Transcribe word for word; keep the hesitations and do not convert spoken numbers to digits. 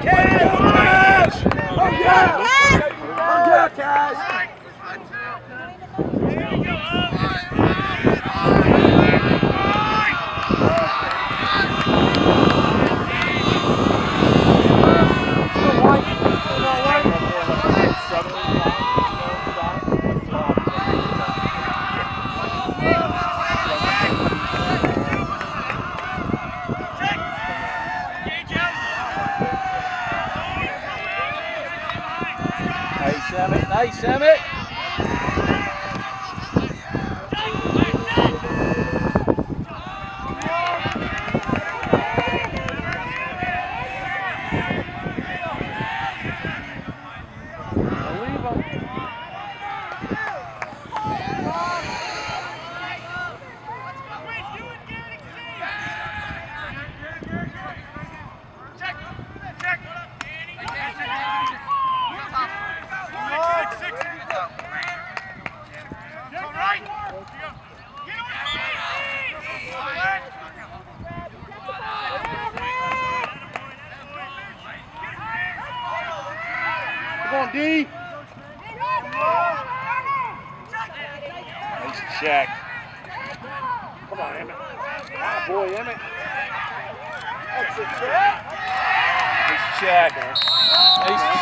Cash! Oh yeah! Oh yeah, Cash! Nice, Emmett. Nice, Emmett. Come on, D. Nice check. Come on, Emmett. Ah, boy, Emmett. That's a check. Nice check. Nice